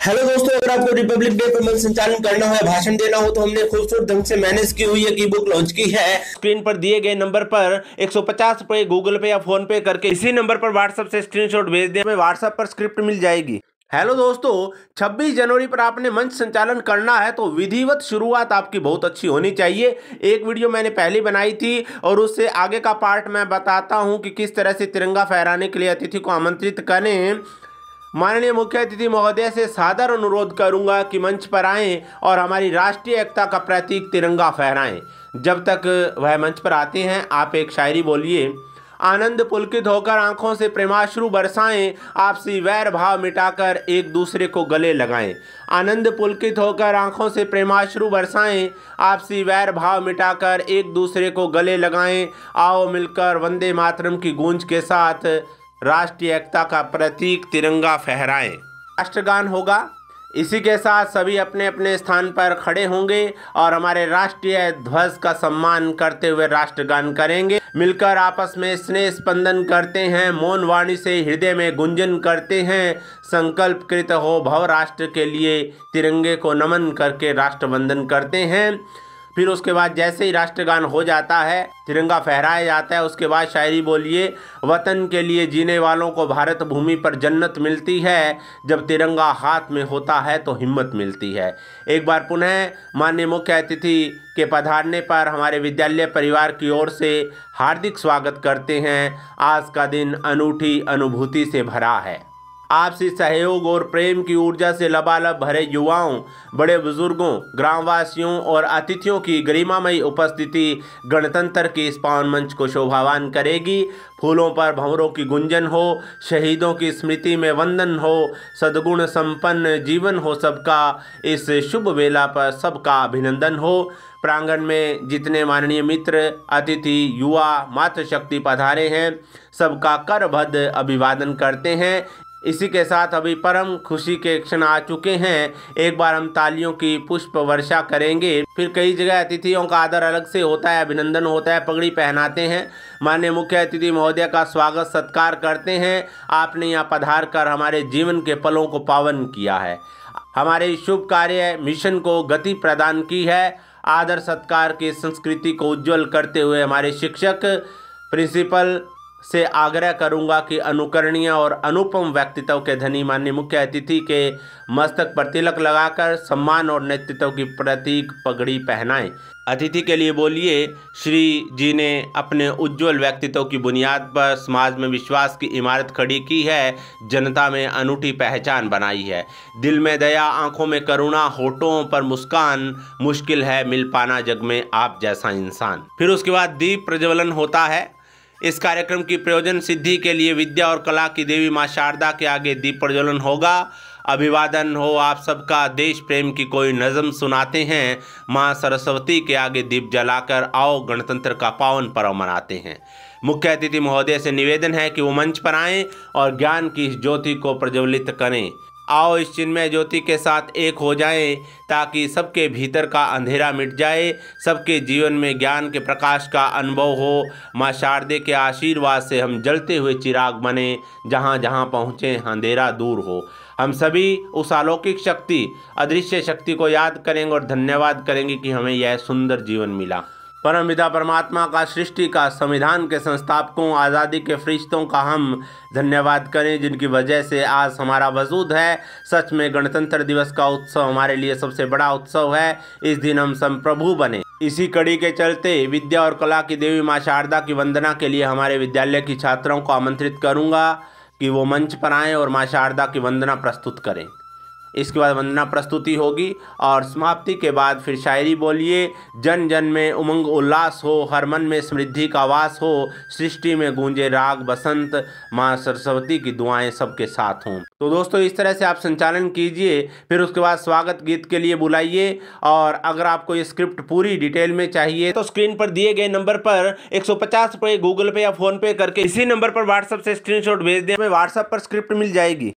Hello दोस्तों, अगर आपको रिपब्लिक डे पर मंच संचालन करना है, भाषण देना हो, तो हमने खूबसूरत ढंग से मैनेज की हुई एक ई बुक लॉन्च की है। स्क्रीन पर दिए गए नंबर पर 150 रुपए गूगल पे या फोन पे करके इसी नंबर पर व्हाट्सएप से स्क्रीनशॉट भेज दें, हमें व्हाट्सएप पर स्क्रिप्ट मिल जाएगी। हेलो दोस्तों, 26 जनवरी पर आपने मंच संचालन करना है तो विधिवत शुरुआत आपकी बहुत अच्छी होनी चाहिए। एक वीडियो मैंने पहले बनाई थी और उससे आगे का पार्ट मैं बताता हूं कि किस तरह से तिरंगा फहराने के लिए अतिथि को आमंत्रित करें। माननीय मुख्य अतिथि महोदय से सादर अनुरोध करूंगा कि मंच पर आएं और हमारी राष्ट्रीय एकता का प्रतीक तिरंगा फहराएं। जब तक वह मंच पर आते हैं, आप एक शायरी बोलिए। आनंद पुलकित होकर आंखों से प्रेमाश्रु बरसाएं, आपसी वैर भाव मिटाकर एक दूसरे को गले लगाएं। आनंद पुलकित होकर आंखों से प्रेमाश्रु बरसाएं, आपसी वैर भाव मिटाकर एक दूसरे को गले लगाएं। आओ मिलकर वंदे मातरम की गूंज के साथ राष्ट्रीय एकता का प्रतीक तिरंगा फहराएं। राष्ट्रगान होगा। इसी के साथ सभी अपने अपने स्थान पर खड़े होंगे और हमारे राष्ट्रीय ध्वज का सम्मान करते हुए राष्ट्रगान करेंगे। मिलकर आपस में स्नेह स्पंदन करते हैं, मौन वाणी से हृदय में गुंजन करते हैं। संकल्प कृत हो भव राष्ट्र के लिए, तिरंगे को नमन करके राष्ट्रवंदन करते हैं। फिर उसके बाद जैसे ही राष्ट्रगान हो जाता है, तिरंगा फहराया जाता है, उसके बाद शायरी बोलिए। वतन के लिए जीने वालों को भारत भूमि पर जन्नत मिलती है, जब तिरंगा हाथ में होता है तो हिम्मत मिलती है। एक बार पुनः माननीय मुख्य अतिथि के पधारने पर हमारे विद्यालय परिवार की ओर से हार्दिक स्वागत करते हैं। आज का दिन अनूठी अनुभूति से भरा है। आपसी सहयोग और प्रेम की ऊर्जा से लबालब भरे युवाओं, बड़े बुजुर्गों, ग्रामवासियों और अतिथियों की गरिमामयी उपस्थिति गणतंत्र के इस पावन मंच को शोभावान करेगी। फूलों पर भंवरों की गुंजन हो, शहीदों की स्मृति में वंदन हो, सद्गुण संपन्न जीवन हो सबका। इस शुभ वेला पर सबका अभिनंदन हो। प्रांगण में जितने माननीय मित्र, अतिथि, युवा, मातृशक्ति पधारे हैं, सबका करबद्ध अभिवादन करते हैं। इसी के साथ अभी परम खुशी के क्षण आ चुके हैं। एक बार हम तालियों की पुष्प वर्षा करेंगे। फिर कई जगह अतिथियों का आदर अलग से होता है, अभिनंदन होता है, पगड़ी पहनाते हैं, माननीय मुख्य अतिथि महोदय का स्वागत सत्कार करते हैं। आपने यहाँ पधार कर हमारे जीवन के पलों को पावन किया है, हमारे शुभ कार्य मिशन को गति प्रदान की है। आदर सत्कार की संस्कृति को उज्ज्वल करते हुए हमारे शिक्षक, प्रिंसिपल से आग्रह करूंगा कि अनुकरणीय और अनुपम व्यक्तित्व के धनी माननीय मुख्य अतिथि के मस्तक पर तिलक लगाकर सम्मान और नेतृत्व की प्रतीक पगड़ी पहनाएं। अतिथि के लिए बोलिए। श्री जी ने अपने उज्जवल व्यक्तित्व की बुनियाद पर समाज में विश्वास की इमारत खड़ी की है, जनता में अनूठी पहचान बनाई है। दिल में दया, आंखों में करुणा, होठों पर मुस्कान, मुश्किल है मिल पाना जग में आप जैसा इंसान। फिर उसके बाद दीप प्रज्वलन होता है। इस कार्यक्रम की प्रयोजन सिद्धि के लिए विद्या और कला की देवी माँ शारदा के आगे दीप प्रज्वलन होगा। अभिवादन हो आप सबका। देश प्रेम की कोई नज़म सुनाते हैं, माँ सरस्वती के आगे दीप जलाकर आओ गणतंत्र का पावन पर्व मनाते हैं। मुख्य अतिथि महोदय से निवेदन है कि वो मंच पर आएँ और ज्ञान की इस ज्योति को प्रज्वलित करें। आओ इस चिन्मय ज्योति के साथ एक हो जाएं, ताकि सबके भीतर का अंधेरा मिट जाए, सबके जीवन में ज्ञान के प्रकाश का अनुभव हो। माँ शारदे के आशीर्वाद से हम जलते हुए चिराग बने, जहाँ जहाँ पहुँचे अंधेरा दूर हो। हम सभी उस अलौकिक शक्ति, अदृश्य शक्ति को याद करेंगे और धन्यवाद करेंगे कि हमें यह सुंदर जीवन मिला। परम पिता परमात्मा का, सृष्टि का, संविधान के संस्थापकों, आज़ादी के फरिश्तों का हम धन्यवाद करें, जिनकी वजह से आज हमारा वजूद है। सच में गणतंत्र दिवस का उत्सव हमारे लिए सबसे बड़ा उत्सव है। इस दिन हम संप्रभु बने। इसी कड़ी के चलते विद्या और कला की देवी माँ शारदा की वंदना के लिए हमारे विद्यालय की छात्राओं को आमंत्रित करूँगा कि वो मंच पर आएँ और माँ शारदा की वंदना प्रस्तुत करें। इसके बाद वंदना प्रस्तुति होगी और समाप्ति के बाद फिर शायरी बोलिए। जन जन में उमंग उल्लास हो, हर मन में समृद्धि का वास हो, सृष्टि में गूंजे राग बसंत, माँ सरस्वती की दुआएं सबके साथ हों। तो दोस्तों, इस तरह से आप संचालन कीजिए। फिर उसके बाद स्वागत गीत के लिए बुलाइए। और अगर आपको ये स्क्रिप्ट पूरी डिटेल में चाहिए तो स्क्रीन पर दिए गए नंबर पर 150 रुपये गूगल पे या फोन पे करके इसी नंबर पर व्हाट्सएप से स्क्रीनशॉट भेज दें, हमें व्हाट्सएप पर स्क्रिप्ट मिल जाएगी।